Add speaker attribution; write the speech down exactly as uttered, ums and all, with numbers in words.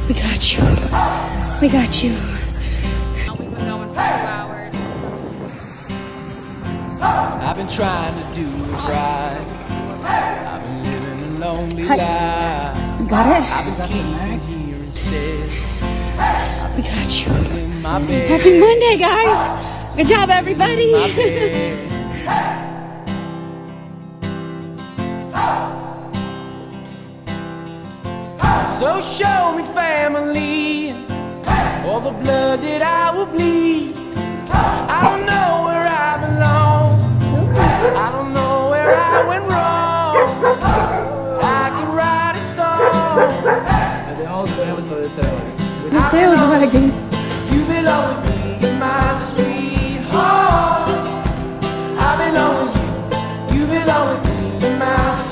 Speaker 1: We got you. We got you.
Speaker 2: We've been going for two hours.
Speaker 3: I've been trying to do it right. I've been living a lonely
Speaker 1: Hi.
Speaker 3: life.
Speaker 1: You got it?
Speaker 3: I've been sleeping here instead.
Speaker 1: We got you.
Speaker 3: In my bed.
Speaker 1: Happy Monday, guys. Good job, everybody.
Speaker 3: My bed. So show me family, all the blood that I will bleed. I don't know where I belong. I don't know where I went wrong. I can write a song.
Speaker 4: Det har aldrig så det stämmer.
Speaker 1: Miss Taylor's wagging.
Speaker 3: You belong with me, my sweetheart. I belong with you. You belong with me, my sweetheart.